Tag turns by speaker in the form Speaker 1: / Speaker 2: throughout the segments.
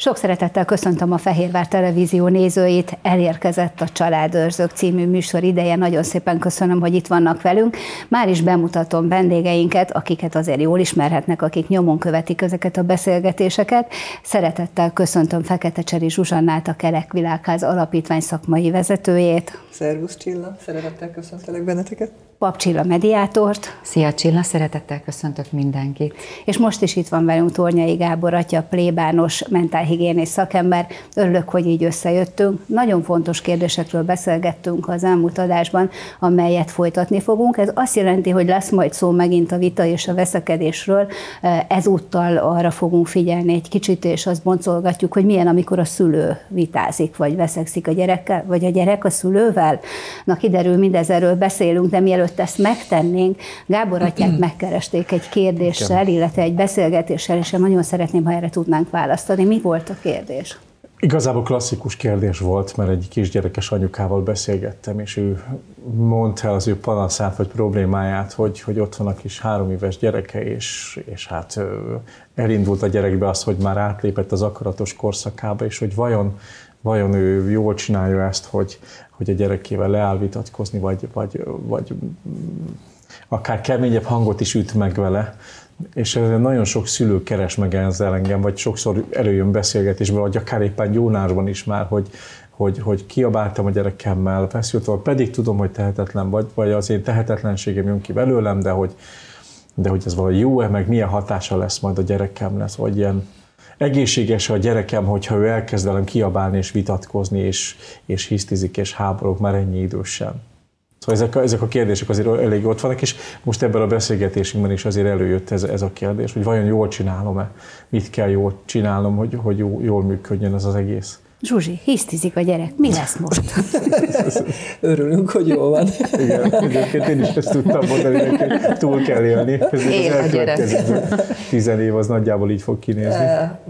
Speaker 1: Sok szeretettel köszöntöm a Fehérvár Televízió nézőit, elérkezett a Családőrzők című műsor ideje. Nagyon szépen köszönöm, hogy itt vannak velünk. Már is bemutatom vendégeinket, akiket azért jól ismerhetnek, akik nyomon követik ezeket a beszélgetéseket. Szeretettel köszöntöm Feketecseri Zsuzsannát, a Kerek Világház Alapítvány szakmai vezetőjét.
Speaker 2: Szervusz Csilla, szeretettel köszöntelek benneteket.
Speaker 1: Pap Csilla mediátort.
Speaker 3: Szia Csilla, szeretettel köszöntök mindenkit.
Speaker 1: És most is itt van velünk Tornyai Gábor atya, plébános mentálhigiénész szakember. Örülök, hogy így összejöttünk. Nagyon fontos kérdésekről beszélgettünk az elmúlt adásban, amelyet folytatni fogunk. Ez azt jelenti, hogy lesz majd szó megint a vita és a veszekedésről. Ezúttal arra fogunk figyelni egy kicsit, és azt boncolgatjuk, hogy milyen, amikor a szülő vitázik, vagy veszekszik a gyerekkel, vagy a gyerek a szülővel. Na, kiderül, mindezerről beszélünk, de mielőtt ezt megtennénk, Gábor atyát megkeresték egy kérdéssel, illetve egy beszélgetéssel, és én nagyon szeretném, ha erre tudnánk választani. Mi volt a kérdés?
Speaker 4: Igazából klasszikus kérdés volt, mert egy kisgyerekes anyukával beszélgettem, és ő mondta el az ő panaszát vagy problémáját, hogy ott van a kis 3 éves gyereke, és hát elindult a gyerekbe az, hogy már átlépett az akaratos korszakába, és hogy vajon ő jól csinálja ezt, hogy a gyerekével leáll vitatkozni, vagy akár keményebb hangot is üt meg vele. És nagyon sok szülő keres meg ezzel engem, vagy sokszor előjön beszélgetésben, vagy akár éppen gyónásban is már, hogy kiabáltam a gyerekemmel, feszültem, pedig tudom, hogy tehetetlen vagy az én tehetetlenségem jön ki belőlem, de hogy ez valahogy jó-e, meg milyen hatása lesz majd a gyerekem lesz, vagy ilyen egészséges a gyerekem, hogyha ő elkezd velem kiabálni és vitatkozni, és hisztizik és háborog már ennyi idősen. Szóval ezek a kérdések azért elég ott vannak, és most ebben a beszélgetésünkben is azért előjött ez a kérdés, hogy vajon jól csinálom-e, mit kell jól csinálnom, hogy jól működjön ez az egész.
Speaker 1: Zsuzsi, hisztizik a gyerek. Mi lesz most?
Speaker 2: Örülünk, hogy jól van.
Speaker 4: Igen, egyébként én is ezt tudtam mondani, hogy túl kell élni.
Speaker 3: Él a gyerek.
Speaker 4: 10 év az nagyjából így fog kinézni.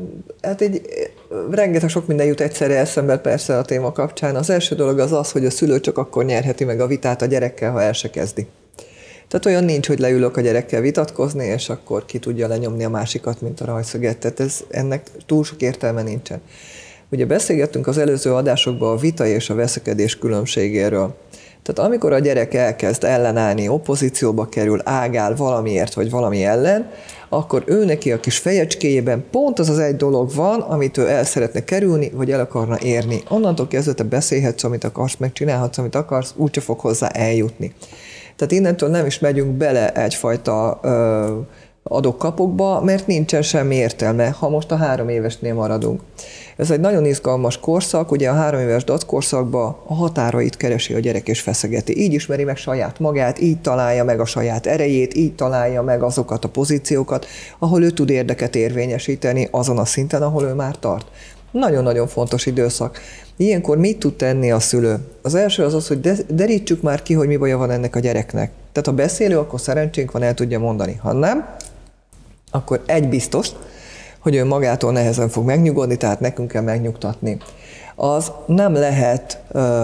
Speaker 2: Hát így rengeteg sok minden jut egyszerre eszembe persze a téma kapcsán. Az első dolog az, hogy a szülő csak akkor nyerheti meg a vitát a gyerekkel, ha el se kezdi. Tehát olyan nincs, hogy leülök a gyerekkel vitatkozni, és akkor ki tudja lenyomni a másikat, mint a rajszöget. Tehát ennek túl sok értelme nincsen. Ugye beszélgettünk az előző adásokban a vita és a veszekedés különbségéről. Tehát amikor a gyerek elkezd ellenállni, opozícióba kerül, ágál valamiért vagy valami ellen, akkor ő neki a kis fejecskéjében pont az egy dolog van, amit ő el szeretne kerülni, vagy el akarna érni. Onnantól kezdve te beszélhetsz, amit akarsz, megcsinálhatsz, amit akarsz, úgyse fog hozzá eljutni. Tehát innentől nem is megyünk bele egyfajta adok-kapokba, mert nincsen semmi értelme, ha most a 3 évesnél maradunk. Ez egy nagyon izgalmas korszak, ugye a 3 éves datkorszakban a határait keresi a gyerek és feszegeti. Így ismeri meg saját magát, így találja meg a saját erejét, így találja meg azokat a pozíciókat, ahol ő tud érdeket érvényesíteni azon a szinten, ahol ő már tart. Nagyon-nagyon fontos időszak. Ilyenkor mit tud tenni a szülő? Az első az, hogy derítsük már ki, hogy mi baja van ennek a gyereknek. Tehát ha beszélő, akkor szerencsénk van, el tudja mondani. Ha nem, akkor egy biztos, hogy ő magától nehezen fog megnyugodni, tehát nekünk kell megnyugtatni. Az nem lehet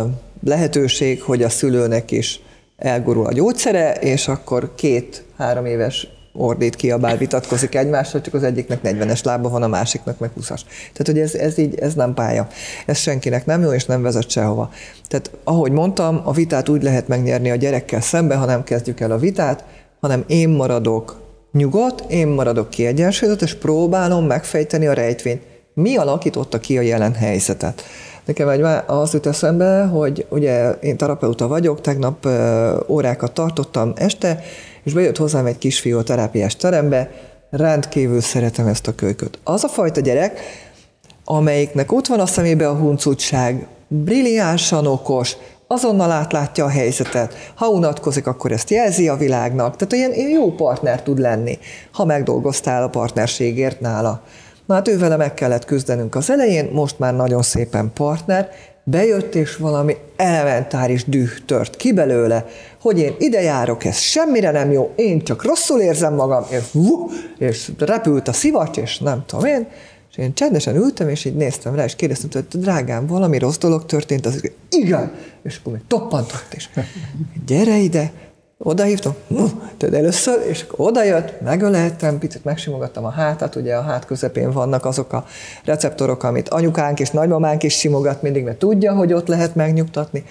Speaker 2: lehetőség, hogy a szülőnek is elgurul a gyógyszere, és akkor 2-3 éves ordít, kiabál, vitatkozik egymással, csak az egyiknek 40-es lába van, a másiknak meg 20-as. Tehát, hogy ez nem pálya. Ez senkinek nem jó, és nem vezet sehova. Tehát, ahogy mondtam, a vitát úgy lehet megnyerni a gyerekkel szembe, ha nem kezdjük el a vitát, hanem én maradok nyugodt, én maradok kiegyensúlyozott, és próbálom megfejteni a rejtvényt. Mi alakította ki a jelen helyzetet? Nekem az jut eszembe, hogy ugye én terapeuta vagyok, tegnap órákat tartottam este, és bejött hozzám egy kisfiú a terápiás terembe, rendkívül szeretem ezt a kölyköt. Az a fajta gyerek, amelyiknek ott van a szemébe a huncutság, brilliánsan okos, azonnal átlátja a helyzetet. Ha unatkozik, akkor ezt jelzi a világnak. Tehát ilyen jó partner tud lenni, ha megdolgoztál a partnerségért nála. Na hát ővele meg kellett küzdenünk az elején, most már nagyon szépen partner, bejött és valami elementáris düh tört ki belőle, hogy én ide járok, ez semmire nem jó, én csak rosszul érzem magam, és repült a szivacs, és nem tudom én, és én csendesen ültem, és így néztem rá, és kérdeztem, hogy drágám, valami rossz dolog történt, az igen, és akkor még toppantott, és gyere ide, Odahívtam, tehát először, és akkor odajött, megöleltem, picit megsimogattam a hátát, ugye a hát közepén vannak azok a receptorok, amit anyukánk és nagymamánk is simogat mindig, mert tudja, hogy ott lehet megnyugtatni.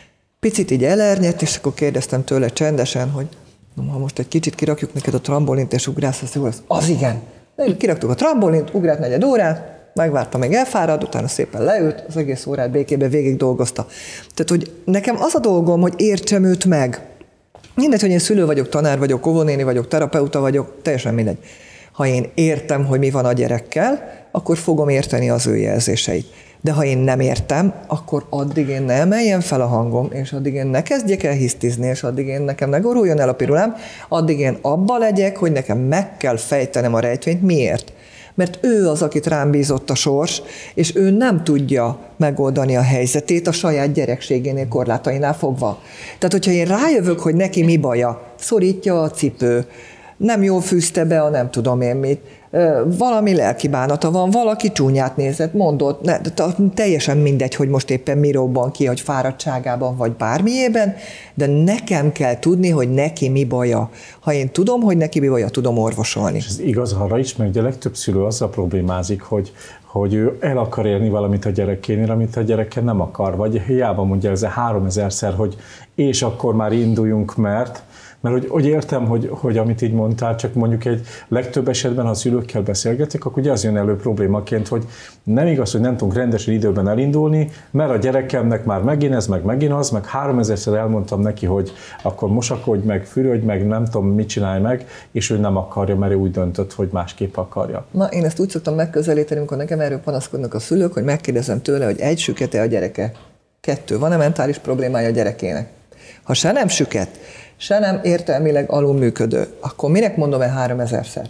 Speaker 2: Picit így elernyett, és akkor kérdeztem tőle csendesen, hogy ha most egy kicsit kirakjuk neked a trambolint, és ugrálsz, az jó lesz. Az igen. Kiraktuk a trambolint, ugrált 4 órát, megvárta, meg elfárad, utána szépen leült, az egész órát békében végig dolgozta. Tehát, hogy nekem az a dolgom, hogy értsem őt meg. Mindegy, hogy én szülő vagyok, tanár vagyok, óvónéni vagyok, terapeuta vagyok, teljesen mindegy. Ha én értem, hogy mi van a gyerekkel, akkor fogom érteni az ő jelzéseit. De ha én nem értem, akkor addig én ne emeljen fel a hangom, és addig én ne kezdjek el hisztizni, és addig én nekem ne guruljon el a pirulám, addig én abba legyek, hogy nekem meg kell fejtenem a rejtvényt. Miért? Mert ő az, akit rám bízott a sors, és ő nem tudja megoldani a helyzetét a saját gyerekségénél, korlátainál fogva. Tehát, hogyha én rájövök, hogy neki mi baja, szorítja a cipő, nem jól fűzte be a nem tudom én mit, valami lelkibánata van, valaki csúnyát nézett, mondott, teljesen mindegy, hogy most éppen mi robban ki, hogy fáradtságában vagy bármiében, de nekem kell tudni, hogy neki mi baja. Ha én tudom, hogy neki mi baja, tudom orvosolni. És
Speaker 4: ez igaz arra is, mert ugye a legtöbb szülő azzal problémázik, hogy ő el akar érni valamit a gyerekénél, amit a gyereke nem akar, vagy hiába mondja ez 3000-szer, hogy és akkor már induljunk, mert hogy értem, hogy amit így mondtál, csak mondjuk egy legtöbb esetben, ha a szülőkkel beszélgetek, akkor ugye az jön elő problémaként, hogy nem igaz, hogy nem tudunk rendesen időben elindulni, mert a gyerekemnek már megint ez, meg megint az, meg 3000-szer elmondtam neki, hogy akkor mosakodj meg, fürödj meg, nem tudom, mit csinálj meg, és ő nem akarja, mert ő úgy döntött, hogy másképp akarja.
Speaker 2: Na, én ezt úgy szoktam megközelíteni, amikor nekem erről panaszkodnak a szülők, hogy megkérdezem tőle, hogy 1 süket-e a gyereke, 2, van-e mentális problémája a gyerekének. Ha se nem süket, se nem értelmileg alulműködő, akkor minek mondom-e 3000-szer?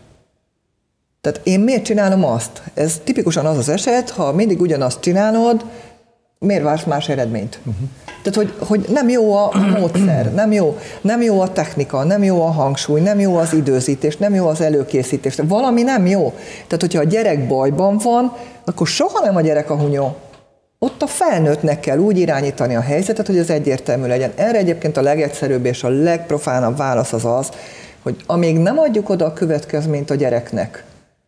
Speaker 2: Tehát én miért csinálom azt? Ez tipikusan az az eset, ha mindig ugyanazt csinálod, miért vársz más eredményt? Tehát, hogy nem jó a módszer, nem jó a technika, nem jó a hangsúly, nem jó az időzítés, nem jó az előkészítés, valami nem jó. Tehát, hogyha a gyerek bajban van, akkor soha nem a gyerek a hunyó. Ott a felnőttnek kell úgy irányítani a helyzetet, hogy ez egyértelmű legyen. Erre egyébként a legegyszerűbb és a legprofánabb válasz az, hogy amíg nem adjuk oda a következményt a gyereknek,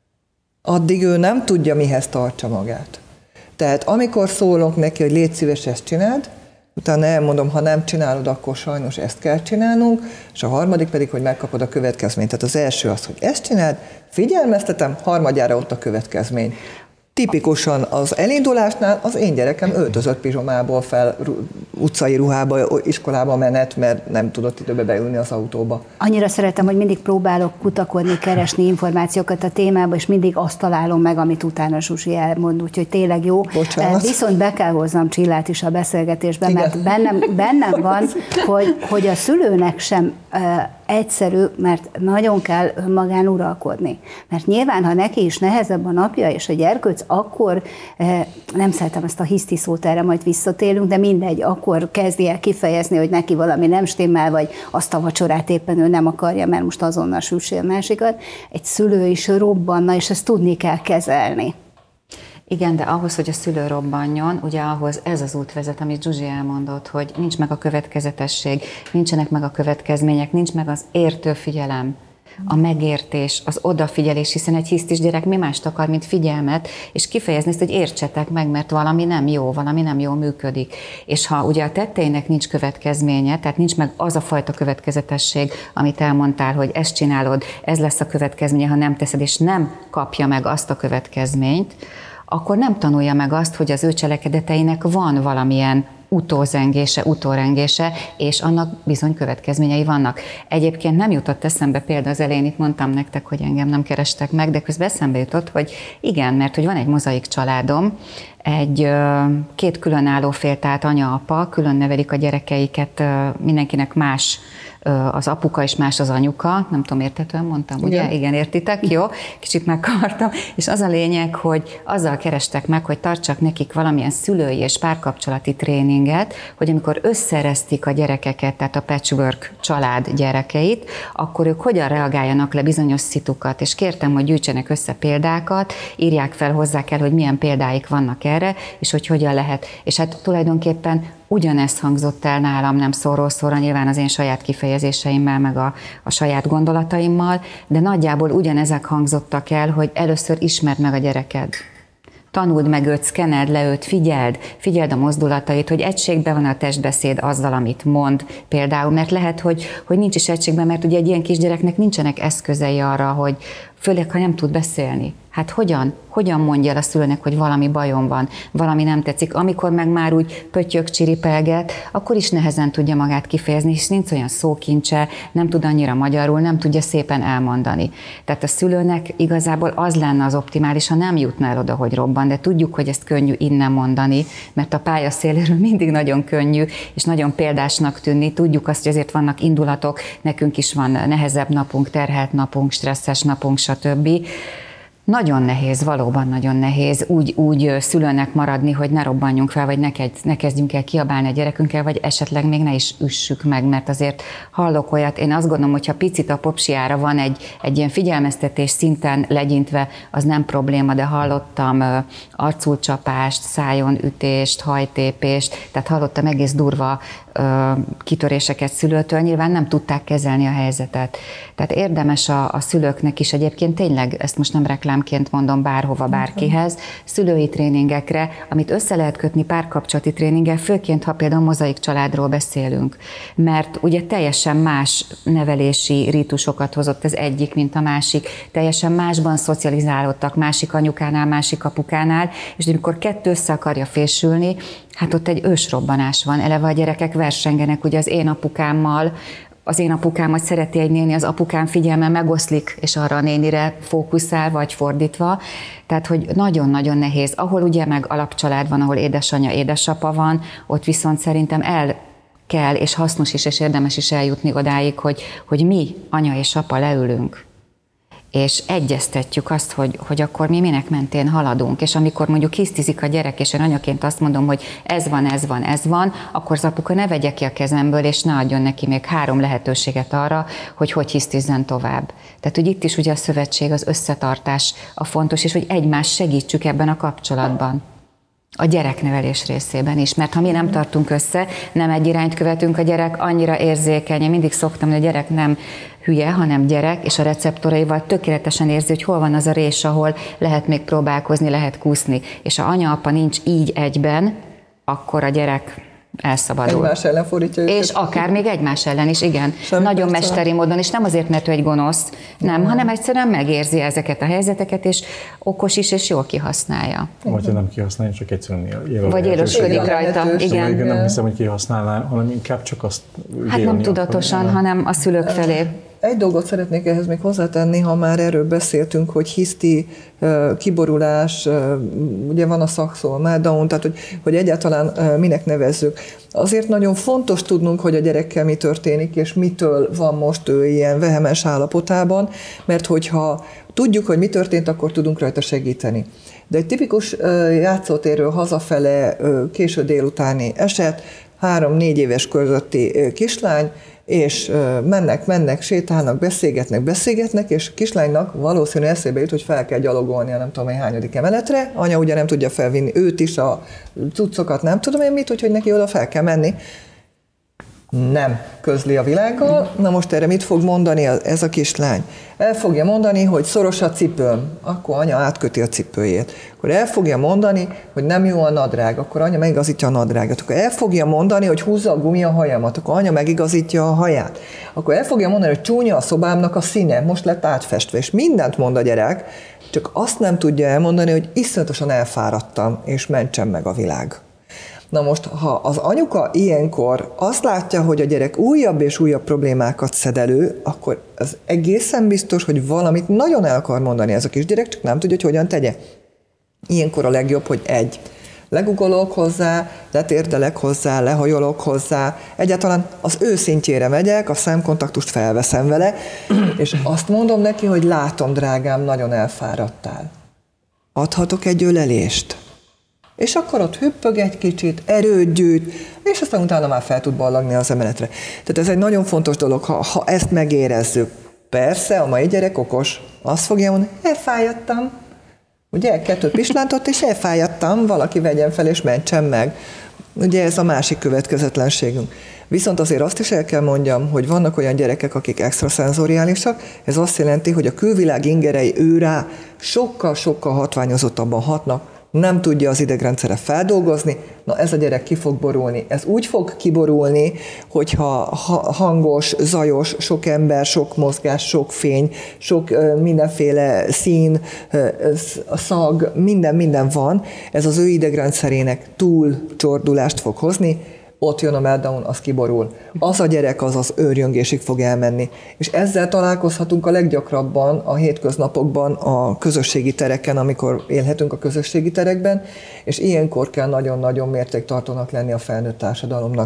Speaker 2: addig ő nem tudja, mihez tartsa magát. Tehát amikor szólunk neki, hogy légy szíves, ezt csináld, utána elmondom, ha nem csinálod, akkor sajnos ezt kell csinálnunk, és a harmadik pedig, hogy megkapod a következményt. Tehát az első az, hogy ezt csináld, figyelmeztetem, harmadjára ott a következmény. Tipikusan az elindulásnál az én gyerekem öltözött pizsomából fel utcai ruhába, iskolába menet, mert nem tudott időbe beülni az autóba.
Speaker 1: Annyira szeretem, hogy mindig próbálok kutakodni, keresni információkat a témába, és mindig azt találom meg, amit utána Zsuzsi elmond, úgyhogy tényleg jó.
Speaker 2: Bocsánat.
Speaker 1: Viszont be kell hoznom Csillát is a beszélgetésben,
Speaker 2: Igen.
Speaker 1: mert bennem van, hogy a szülőnek sem egyszerű, mert nagyon kell önmagán uralkodni. Mert nyilván, ha neki is nehezebb a napja és a gyerkőc, akkor nem szeretem ezt a hiszti szót, erre majd visszatérünk, de mindegy, akkor kezdi el kifejezni, hogy neki valami nem stimmel, vagy azt a vacsorát éppen ő nem akarja, mert most azonnal süssél a másikat. Egy szülő is robbanna, és ezt tudni kell kezelni.
Speaker 3: Igen, de ahhoz, hogy a szülő robbanjon, ugye ahhoz ez az út vezet, amit Zsuzsi elmondott, hogy nincs meg a következetesség, nincsenek meg a következmények, nincs meg az értő figyelem, a megértés, az odafigyelés, hiszen egy hisztis gyerek mi mást akar, mint figyelmet, és kifejezni ezt, hogy értsetek meg, mert valami nem jó, valami nem jól működik. És ha ugye a tetteinek nincs következménye, tehát nincs meg az a fajta következetesség, amit elmondtál, hogy ezt csinálod, ez lesz a következménye, ha nem teszed, és nem kapja meg azt a következményt, akkor nem tanulja meg azt, hogy az ő cselekedeteinek van valamilyen utózengése, utórengése, és annak bizony következményei vannak. Egyébként nem jutott eszembe, például az elején itt mondtam nektek, hogy engem nem kerestek meg, de közben eszembe jutott, hogy igen, mert hogy van egy mozaik családom, két különálló fél, tehát anya-apa, külön nevelik a gyerekeiket, mindenkinek más az apuka és más az anyuka, nem tudom, érthetően mondtam, ugye? Igen, értitek? Jó, kicsit megkavartam. És az a lényeg, hogy azzal kerestek meg, hogy tartsak nekik valamilyen szülői és párkapcsolati tréninget, hogy amikor összeresztik a gyerekeket, tehát a patchwork család gyerekeit, akkor ők hogyan reagáljanak le bizonyos szitukat, és kértem, hogy gyűjtsenek össze példákat, írják fel, hozzá kell, hogy milyen példáik vannak erre, és hogy hogyan lehet. És hát tulajdonképpen ugyanezt hangzott el nálam, nem szóról szóra, nyilván az én saját kifejezéseimmel, meg a saját gondolataimmal, de nagyjából ugyanezek hangzottak el, hogy először ismerd meg a gyereked. Tanuld meg őt, szkeneld le őt, figyeld a mozdulatait, hogy egységben van a testbeszéd azzal, amit mond például, mert lehet, hogy nincs is egységben, mert ugye egy ilyen kisgyereknek nincsenek eszközei arra, hogy főleg, ha nem tud beszélni. Hát hogyan mondja el a szülőnek, hogy valami bajom van, valami nem tetszik. Amikor meg már úgy pöttyög, csiripelget, akkor is nehezen tudja magát kifejezni, és nincs olyan szókincse, nem tud annyira magyarul, nem tudja szépen elmondani. Tehát a szülőnek igazából az lenne az optimális, ha nem jutna el oda, hogy robban, de tudjuk, hogy ezt könnyű innen mondani, mert a pályaszéléről mindig nagyon könnyű, és nagyon példásnak tűnni. Tudjuk azt, hogy azért vannak indulatok, nekünk is van nehezebb napunk, terhelt napunk, stresszes napunk, stb. Nagyon nehéz, valóban nagyon nehéz úgy szülőnek maradni, hogy ne robbanjunk fel, vagy ne kezdjünk el kiabálni a gyerekünkkel, vagy esetleg még ne is üssük meg, mert azért hallok olyat, én azt gondolom, hogyha picit a popsiára van egy ilyen figyelmeztetés szinten legyintve, az nem probléma, de hallottam arculcsapást, szájon ütést, hajtépést, tehát hallottam egész durva kitöréseket szülőtől, nyilván nem tudták kezelni a helyzetet. Tehát érdemes a szülőknek is egyébként tényleg, ezt most nem reklámként mondom bárhova, bárkihez, szülői tréningekre, amit össze lehet kötni párkapcsolati tréninggel, főként, ha például mozaik családról beszélünk. Mert ugye teljesen más nevelési rítusokat hozott az egyik, mint a másik, teljesen másban szocializálódtak, másik anyukánál, másik apukánál, és amikor kettő össze akarja fésülni, hát ott egy ősrobbanás van, eleve a gyerekek versengenek, ugye az én apukámat szereti egy néni, az apukám figyelme megoszlik, és arra a nénire fókuszál, vagy fordítva. Tehát, hogy nagyon-nagyon nehéz. Ahol ugye meg alapcsalád van, ahol édesanyja, édesapa van, ott viszont szerintem el kell, és hasznos is, és érdemes is eljutni odáig, hogy mi, anya és apa leülünk, és egyeztetjük azt, hogy akkor mi minek mentén haladunk, és amikor mondjuk hisztizik a gyerek, és én anyaként azt mondom, hogy ez van, akkor az apuka ne vegye ki a kezemből, és ne adjon neki még 3 lehetőséget arra, hogy hisztizzen tovább. Tehát, hogy itt is ugye a szövetség, az összetartás a fontos, és hogy egymást segítsük ebben a kapcsolatban. A gyereknevelés részében is, mert ha mi nem tartunk össze, nem egy irányt követünk, a gyerek annyira érzékeny. Én mindig szoktam, hogy a gyerek nem hülye, hanem gyerek, és a receptoraival tökéletesen érzi, hogy hol van az a rés, ahol lehet még próbálkozni, lehet kúszni. És ha anya-apa nincs így egyben, akkor a gyerek elszabadul.
Speaker 2: Egymás ellen fordítja őket.
Speaker 3: És akár még egymás ellen is, igen. Nagyon mesteri módon, és nem azért, mert ő egy gonosz, nem, hanem egyszerűen megérzi ezeket a helyzeteket, és okos is, és jól kihasználja.
Speaker 4: Vagy nem kihasználja, csak egyszerűen él.
Speaker 3: Vagy élősködik rajta, igen.
Speaker 4: Nem hiszem, hogy kihasználná, hanem inkább csak azt
Speaker 3: hát nem tudatosan, hanem a szülők felé.
Speaker 2: Egy dolgot szeretnék ehhez még hozzátenni, ha már erről beszéltünk, hogy hiszti, kiborulás, ugye van a szakszó, meltdown, tehát hogy egyáltalán minek nevezzük. Azért nagyon fontos tudnunk, hogy a gyerekkel mi történik, és mitől van most ő ilyen vehemes állapotában, mert hogyha tudjuk, hogy mi történt, akkor tudunk rajta segíteni. De egy tipikus játszótérről hazafele késő délutáni eset, 3-4 éves közötti kislány, és mennek, sétálnak, beszélgetnek, és a kislánynak valószínű eszébe jut, hogy fel kell gyalogolni a nem tudom én hányadik emeletre. Anya ugye nem tudja felvinni őt is, a cuccokat nem tudom én mit, úgyhogy neki oda fel kell menni. Nem közli a világgal. Na most erre mit fog mondani ez a kislány? El fogja mondani, hogy szoros a cipőm, akkor anya átköti a cipőjét. Akkor el fogja mondani, hogy nem jó a nadrág, akkor anya megigazítja a nadrágot. Akkor el fogja mondani, hogy húzza a gumi a hajamat, akkor anya megigazítja a haját. Akkor el fogja mondani, hogy csúnya a szobámnak a színe, most lett átfestve, és mindent mond a gyerek, csak azt nem tudja elmondani, hogy iszonyatosan elfáradtam, és mentsen meg a világ. Na most, ha az anyuka ilyenkor azt látja, hogy a gyerek újabb és újabb problémákat szed elő, akkor az egészen biztos, hogy valamit nagyon el akar mondani ez a kisgyerek, csak nem tudja, hogy hogyan tegye. Ilyenkor a legjobb, hogy legugolok hozzá, letérdelek hozzá, lehajolok hozzá, egyáltalán az ő szintjére megyek, a szemkontaktust felveszem vele, és azt mondom neki, hogy látom, drágám, nagyon elfáradtál. Adhatok egy ölelést? És akkor ott hüppög egy kicsit, erőt gyűjt, és aztán utána már fel tud ballagni az emeletre. Tehát ez egy nagyon fontos dolog, ha ezt megérezzük. Persze, a mai gyerek okos, azt fogja mondani, elfájadtam. Ugye 2 pislántott, és elfájadtam, valaki vegyen fel és mentsen meg. Ugye ez a másik következetlenségünk. Viszont azért azt is el kell mondjam, hogy vannak olyan gyerekek, akik extraszenzoriálisak, ez azt jelenti, hogy a külvilág ingerei őrá sokkal-sokkal hatványozottabban hatnak, nem tudja az idegrendszere feldolgozni, na ez a gyerek ki fog borulni. Ez úgy fog kiborulni, hogyha hangos, zajos, sok ember, sok mozgás, sok fény, sok mindenféle szín, szag, minden van, ez az ő idegrendszerének túlcsordulást fog hozni, ott jön a meltdown, az kiborul. Az a gyerek az őrjöngésig fog elmenni. És ezzel találkozhatunk a leggyakrabban a hétköznapokban, a közösségi tereken, amikor élhetünk a közösségi terekben, és ilyenkor kell nagyon-nagyon mértéktartónak lenni a felnőtt társadalomnak.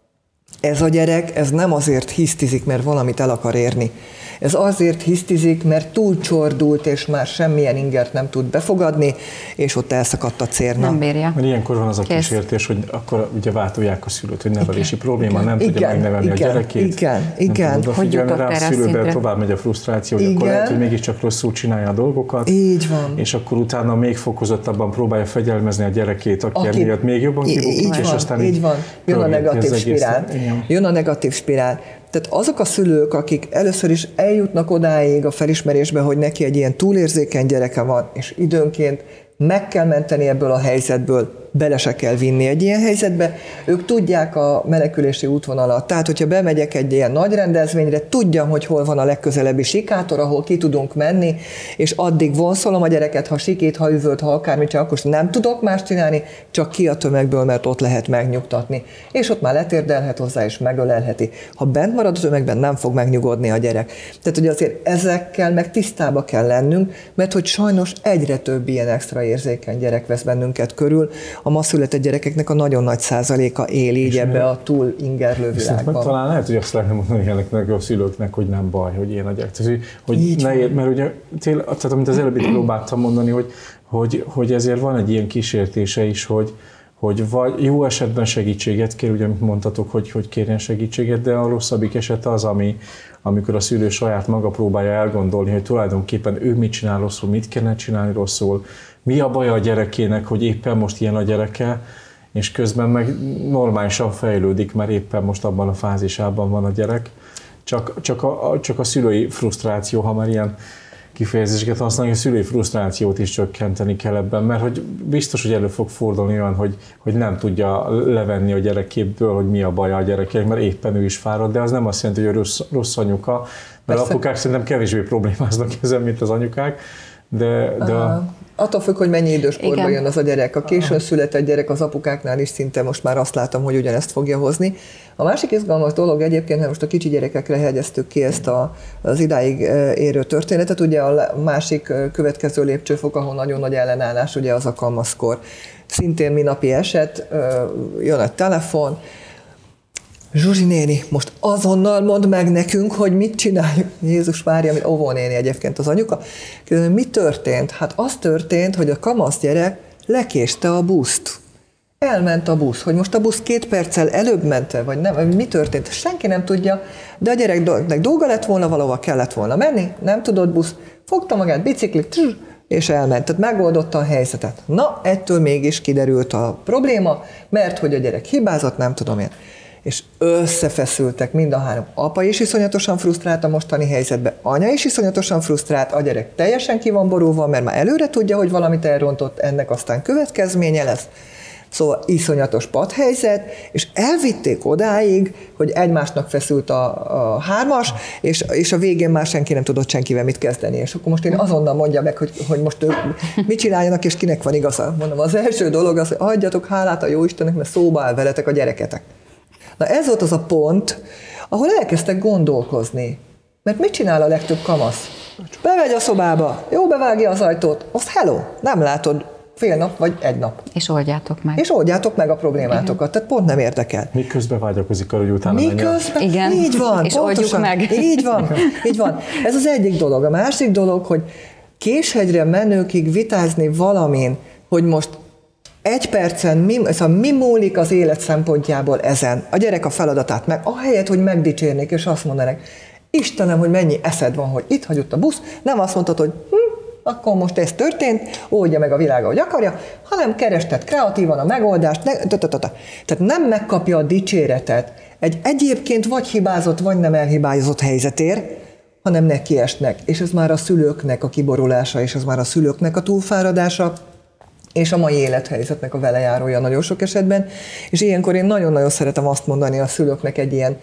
Speaker 2: Ez a gyerek, ez nem azért hisztizik, mert valamit el akar érni. Ez azért hisztizik, mert túlcsordult, és már semmilyen ingert nem tud befogadni, és ott elszakadt a cérna.
Speaker 3: Nem bírja.
Speaker 4: Mert ilyenkor van az a kísértés, hogy akkor ugye váltolják a szülőt, hogy nevelési probléma, nem tudja megnevelni a gyerekét.
Speaker 2: Igen.
Speaker 3: Hogy jutott
Speaker 4: rá a szülőben tovább megy a frusztráció, hogy akkor lehet, hogy mégiscsak rosszul csinálja a dolgokat.
Speaker 2: Így van.
Speaker 4: És akkor utána még fokozottabban próbálja fegyelmezni a gyerekét, aki miatt még jobban kibukik, és aztán
Speaker 2: így van. Jön a negatív spirál. Jön a negatív spirál. Tehát azok a szülők, akik először is eljutnak odáig a felismerésbe, hogy neki egy ilyen túlérzékeny gyereke van, és időnként meg kell menteni ebből a helyzetből, bele se kell vinni egy ilyen helyzetbe, ők tudják a menekülési útvonalat. Tehát, hogyha bemegyek egy ilyen nagy rendezvényre, tudjam, hogy hol van a legközelebbi sikátor, ahol ki tudunk menni, és addig vonszolom a gyereket, ha sikít, ha üvölt, ha akármit, csak akkor nem tudok más csinálni, csak ki a tömegből, mert ott lehet megnyugtatni. És ott már letérdelhet hozzá, és megölelheti. Ha bent marad a tömegben, nem fog megnyugodni a gyerek. Tehát, hogy azért ezekkel meg tisztába kell lennünk, mert hogy sajnos egyre több ilyen extra érzékeny gyerek vesz bennünket körül. A ma született gyerekeknek a nagyon nagy százaléka él így ebbe a túl ingerlő világban.
Speaker 4: Talán lehet, hogy azt lehetne mondani ennek a szülőknek, hogy nem baj, hogy ilyen a gyerek. Hogy ne, mert ugye, tehát amit az előbb próbáltam mondani, hogy ezért van egy ilyen kísértése is, hogy vagy jó esetben segítséget kér, ugye amit mondtatok, hogy kérjen segítséget, de a rosszabbik eset az, amikor a szülő saját maga próbálja elgondolni, hogy tulajdonképpen ő mit csinál rosszul, mit kellene csinálni rosszul, mi a baja a gyerekének, hogy éppen most ilyen a gyereke, és közben meg normálisan fejlődik, mert éppen most abban a fázisában van a gyerek. Csak a szülői frusztráció, ha már ilyen kifejezéseket használni, a szülői frusztrációt is csökkenteni kell ebben, mert hogy biztos, hogy elő fog fordulni olyan, hogy nem tudja levenni a gyerekéből, hogy mi a baja a gyerekének, mert éppen ő is fárad, de az nem azt jelenti, hogy rossz anyuka, mert apukák szerintem kevésbé problémáznak ezen, mint az anyukák, de
Speaker 2: attól függ, hogy mennyi időskorban jön az a gyerek. A későn született gyerek az apukáknál is szinte most már azt látom, hogy ugyanezt fogja hozni. A másik izgalmas dolog egyébként, mert most a kicsi gyerekekre hegyeztük ki ezt az idáig érő történetet, ugye a másik következő lépcsőfok, ahol nagyon nagy ellenállás, ugye az a kamaszkor. Szintén minapi eset, jön egy telefon, Zsuzsi néni, most azonnal mondd meg nekünk, hogy mit csináljuk. Jézus várja, mint óvónéni egyébként az anyuka. Mi történt? Hát az történt, hogy a kamasz gyerek lekéste a buszt. Elment a busz. Hogy most a busz 2 perccel előbb ment, vagy nem, mi történt? Senki nem tudja, de a gyereknek dolga lett volna, valahova kellett volna menni, nem tudott busz, fogta magát biciklit, és elment. Tehát megoldotta a helyzetet. Na, ettől mégis kiderült a probléma, mert hogy a gyerek hibázott, nem tudom én. És összefeszültek mind a három. Apa is iszonyatosan frusztrált a mostani helyzetben, anya is iszonyatosan frusztrált, a gyerek teljesen ki van borulva, mert már előre tudja, hogy valamit elrontott, ennek aztán következménye lesz. Szóval iszonyatos padhelyzet, és elvitték odáig, hogy egymásnak feszült a hármas, és a végén már senki nem tudott senkivel mit kezdeni. És akkor most én azonnal mondja meg, hogy most ők mit csináljanak, és kinek van igaza. Mondom, az első dolog az, hogy adjatok hálát a Jóistennek, mert szóba áll veletek a gyereketek. Na ez volt az a pont, ahol elkezdtek gondolkozni. Mert mit csinál a legtöbb kamasz? Bemegy a szobába, jó, bevágja az ajtót, azt hello, nem látod fél nap vagy egy nap.
Speaker 3: És oldjátok meg.
Speaker 2: És oldjátok meg a problémátokat, tehát pont nem érdekel.
Speaker 4: Miközben vágyakozik arra, hogy utána
Speaker 2: Miközben,
Speaker 3: igen.
Speaker 2: Így van,
Speaker 3: és
Speaker 2: pontosan,
Speaker 3: oldjuk meg.
Speaker 2: Így van, így van. Ez az egyik dolog. A másik dolog, hogy Késhegyre menőkig vitázni valamin, hogy most egy percen mi múlik az élet szempontjából ezen. A gyerek a feladatát meg, ahelyett, hogy megdicsérnék, és azt mondanak, Istenem, hogy mennyi eszed van, hogy itt hagyott a busz, nem azt mondtad, hogy akkor most ez történt, oldja meg a világ, ahogy akarja, hanem kerested kreatívan a megoldást, tehát nem megkapja a dicséretet egy egyébként vagy hibázott, vagy nem elhibázott helyzetért, hanem nekiesnek. És ez már a szülőknek a kiborulása, és ez már a szülőknek a túlfáradása, és a mai élethelyzetnek a velejárója nagyon sok esetben. És ilyenkor én nagyon-nagyon szeretem azt mondani a szülőknek egy ilyen,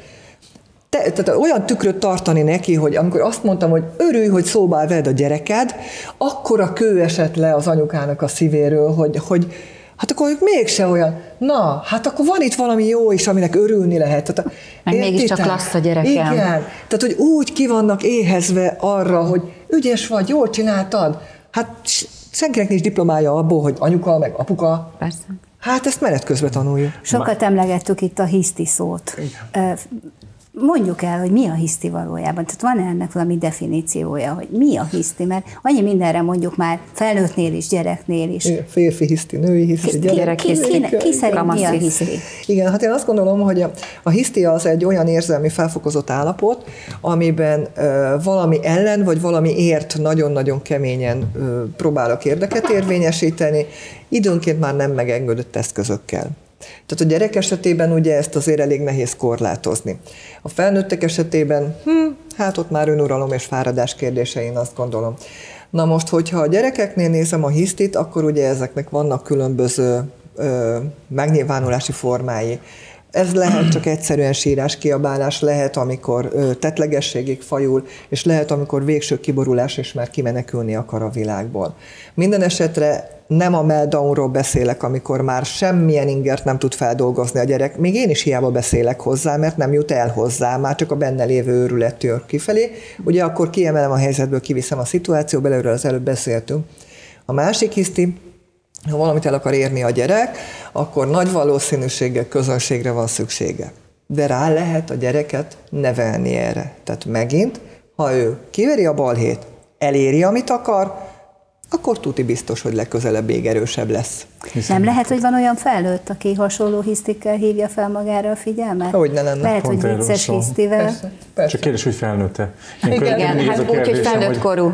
Speaker 2: tehát olyan tükröt tartani neki, hogy amikor azt mondtam, hogy örülj, hogy szóba vedd a gyereked, akkor a kő esett le az anyukának a szívéről, hogy hát akkor mégse olyan, na, hát akkor van itt valami jó is, aminek örülni lehet. Tehát,
Speaker 3: meg mégiscsak lassz a gyerekem.
Speaker 2: Igen, tehát hogy úgy ki vannak éhezve arra, hogy ügyes vagy, jól csináltad. Hát senkinek nincs diplomája abból, hogy anyuka, meg apuka.
Speaker 3: Persze.
Speaker 2: Hát ezt menet közben tanuljuk.
Speaker 1: Sokat emlegettük itt a hiszti szót. Igen. Mondjuk el, hogy mi a hiszti valójában. Tehát van ennek valami definíciója, hogy mi a hiszti, mert annyi mindenre mondjuk már felnőttnél is, gyereknél is.
Speaker 2: Igen, férfi hiszti, női hiszti, gyerek hiszti.
Speaker 1: Ki szerint mi a hiszti?
Speaker 2: Igen, hát én azt gondolom, hogy a hiszti az egy olyan érzelmi felfokozott állapot, amiben valami ellen, vagy valami ért nagyon-nagyon keményen próbálok érdeket érvényesíteni, időnként már nem megengedett eszközökkel. Tehát a gyerek esetében ugye ezt azért elég nehéz korlátozni. A felnőttek esetében, hát ott már önuralom és fáradás kérdése, én azt gondolom. Na most, hogyha a gyerekeknél nézem a hisztit, akkor ugye ezeknek vannak különböző megnyilvánulási formái. Ez lehet csak egyszerűen sírás, kiabálás, lehet, amikor tettlegességig fajul, és lehet, amikor végső kiborulás, és már kimenekülni akar a világból. Minden esetre nem a meltdownról beszélek, amikor már semmilyen ingert nem tud feldolgozni a gyerek. Még én is hiába beszélek hozzá, mert nem jut el hozzá, már csak a benne lévő őrület tör kifelé. Ugye akkor kiemelem a helyzetből, kiviszem a szituációba, belőle az előbb beszéltünk. A másik hiszti, ha valamit el akar érni a gyerek, akkor nagy valószínűséggel közönségre van szüksége. De rá lehet a gyereket nevelni erre. Tehát megint, ha ő kiveri a balhét, eléri, amit akar, akkor tuti biztos, hogy legközelebb még erősebb lesz.
Speaker 1: Nem lehet, hogy van olyan felnőtt, aki hasonló hisztikkel hívja fel magára a figyelmet?
Speaker 2: Hogy ne lenne.
Speaker 1: Lehet, hogy vicces hisztivel.
Speaker 2: Persze, persze.
Speaker 4: Csak kérdés, hogy felnőtte.
Speaker 3: Igen, hát úgy, hogy felnőtt korú.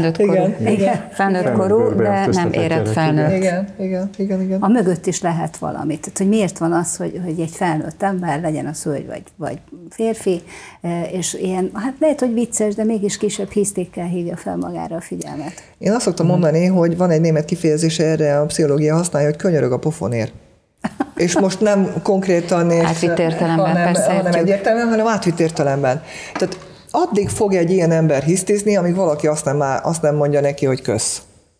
Speaker 3: Felnőtt korú, de nem érett felnőtt.
Speaker 2: Igen.
Speaker 1: A mögött is lehet valamit. Tehát, hogy miért van az, hogy egy felnőtt ember, legyen az hölgy vagy férfi, és ilyen, hát lehet, hogy vicces, de mégis kisebb hisztikkel hívja fel magára a figyelmet.
Speaker 2: Én azt szoktam mondani, hogy van egy német kifejezés erre, a pszichológia használja, hogy könyörög a pofonért. És most nem konkrétan,
Speaker 3: átvitt értelemben,
Speaker 2: hanem egyértelműen, hanem átvitt értelemben. Tehát addig fog egy ilyen ember hisztizni, amíg valaki azt nem mondja neki, hogy kösz.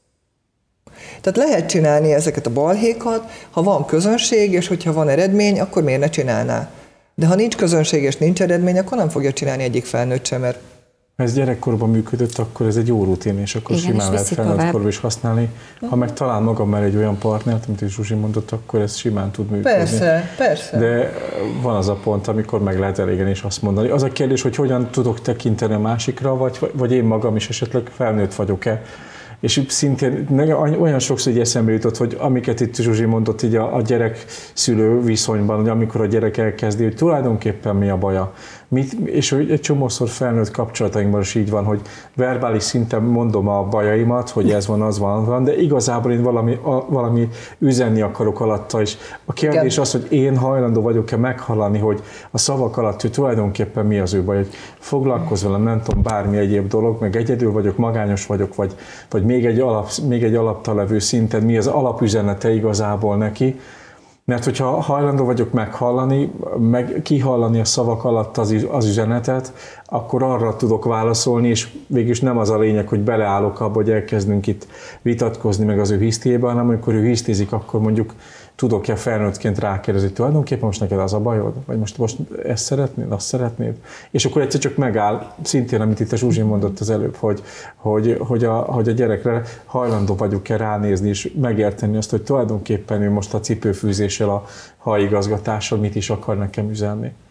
Speaker 2: Tehát lehet csinálni ezeket a balhékat, ha van közönség, és hogyha van eredmény, akkor miért ne csinálná? De ha nincs közönség és nincs eredmény, akkor nem fogja csinálni egyik felnőtt sem, mert
Speaker 4: ha ez gyerekkorban működött, akkor ez egy jó rutin, és akkor igen, simán lehet felnőttkorban is használni. Ha meg talál magam már egy olyan partnert, amit is Zsuzsi mondott, akkor ez simán tud működni.
Speaker 2: Persze.
Speaker 4: De van az a pont, amikor meg lehet elégeni és azt mondani. Az a kérdés, hogy hogyan tudok tekinteni a másikra, vagy én magam is esetleg felnőtt vagyok-e. És szintén olyan sokszor így eszembe jutott, hogy amiket itt Zsuzsi mondott így a gyerek-szülő viszonyban, hogy amikor a gyerek elkezdi, hogy tulajdonképpen mi a baja. És egy csomószor felnőtt kapcsolatainkban is így van, hogy verbális szinten mondom a bajaimat, hogy ez van, az van, de igazából én valami üzenni akarok alatta is. A kérdés az, hogy én hajlandó vagyok-e meghallani, hogy a szavak alatt, hogy tulajdonképpen mi az ő baj, hogy foglalkozz velem, nem tudom, bármi egyéb dolog, meg egyedül vagyok, magányos vagyok, vagy még egy alaptalevő szinten mi az alapüzenete igazából neki. Mert hogyha hajlandó vagyok meghallani, meg kihallani a szavak alatt az üzenetet, akkor arra tudok válaszolni, és végülis nem az a lényeg, hogy beleállok abba, hogy elkezdünk itt vitatkozni meg az ő hisztiében, hanem amikor ő hisztizik, akkor mondjuk tudok-e felnőttként rákérdezni, tulajdonképpen most neked az a bajod? Vagy most ezt szeretnéd, azt szeretnéd? És akkor egyszer csak megáll, szintén, amit itt a Zsuzsi mondott az előbb, hogy a gyerekre hajlandó vagyok-e ránézni, és megérteni azt, hogy tulajdonképpen ő most a cipőfűzéssel, a hajigazgatással mit is akar nekem üzenni.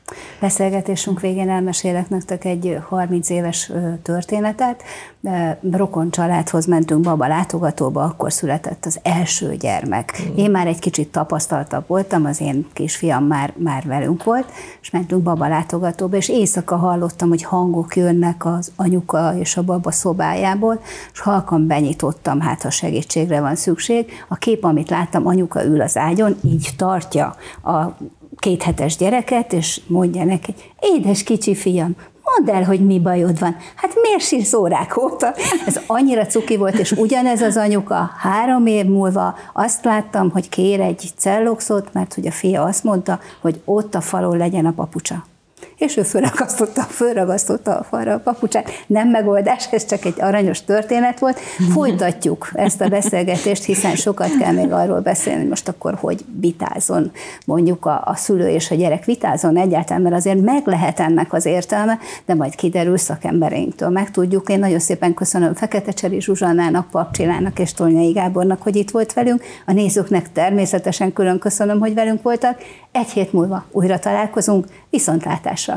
Speaker 1: Beszélgetésünk végén elmesélek nektek egy 30 éves történetet. Rokon családhoz mentünk baba látogatóba, akkor született az első gyermek. Én már egy kicsit tapasztaltabb voltam, az én kisfiam már velünk volt, és mentünk baba látogatóba, és éjszaka hallottam, hogy hangok jönnek az anyuka és a baba szobájából, és halkan benyitottam, hát ha segítségre van szükség. A kép, amit láttam, anyuka ül az ágyon, így tartja a 2 hetes gyereket, és mondja neki, édes kicsi fiam, mondd el, hogy mi bajod van. Hát miért sírsz órák óta? Ez annyira cuki volt, és ugyanez az anyuka 3 év múlva azt láttam, hogy kér egy celloxot, mert hogy a fia azt mondta, hogy ott a falon legyen a papucsa. És ő fölragasztotta a falra a papucsát. Nem megoldás, ez csak egy aranyos történet volt. Folytatjuk ezt a beszélgetést, hiszen sokat kell még arról beszélni, hogy most akkor hogy vitázzon mondjuk a szülő és a gyerek vitázzon egyáltalán, mert azért meg lehet ennek az értelme, de majd kiderül szakembereinktől. Megtudjuk. Én nagyon szépen köszönöm Feketecseri Zsuzsannának, Pap Csillának és Tolnyai Gábornak, hogy itt volt velünk. A nézőknek természetesen külön köszönöm, hogy velünk voltak. 1 hét múlva újra találkozunk, viszontlátásra!